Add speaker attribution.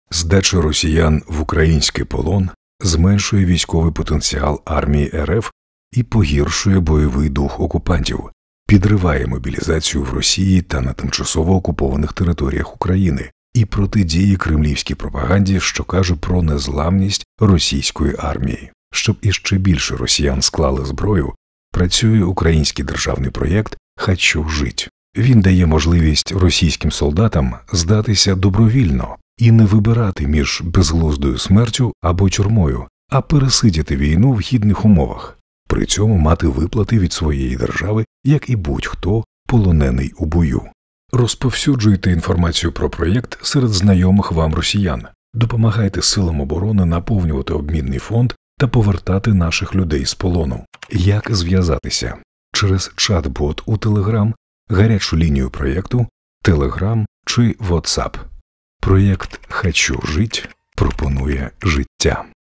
Speaker 1: Здача росіян в український полон зменшує військовий потенціал армії РФ і погіршує бойовий дух окупантів, підриває мобілізацію в Росії та на тимчасово окупованих територіях України і протидіє кремлівській пропаганді, що каже про незламність російської армії. Щоб іще більше росіян склали зброю, працює український державний проєкт «Хочу жить». Він дає можливість російським солдатам здатися добровільно і не вибирати між безглуздою смертю або тюрмою, а пересидіти війну в гідних умовах, при цьому мати виплати від своєї держави, як і будь-хто полонений у бою. Розповсюджуйте інформацію про проєкт серед знайомих вам росіян, допомагайте силам оборони наповнювати обмінний фонд та повертати наших людей з полону. Як зв'язатися? Через чат-бот у Telegram, гарячу лінію проєкту, Telegram чи WhatsApp. Проєкт «Хочу жить» пропонує життя.